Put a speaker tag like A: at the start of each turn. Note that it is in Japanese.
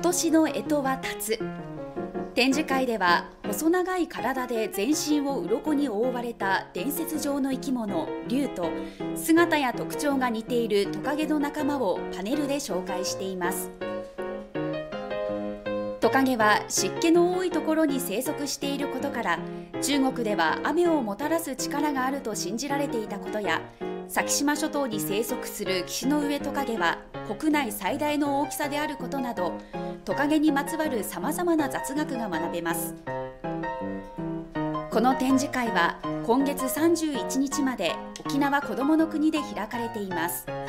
A: 年の干支は辰。展示会では細長い体で全身を鱗に覆われた伝説上の生き物龍と、姿や特徴が似ているトカゲの仲間をパネルで紹介しています。トカゲは湿気の多いところに生息していることから、中国では雨をもたらす力があると信じられていたことや、先島諸島に生息するキシノウエトカゲは国内最大の大きさであることなど、トカゲにまつわるさまざまな雑学が学べます。この展示会は今月31日まで沖縄こどもの国で開かれています。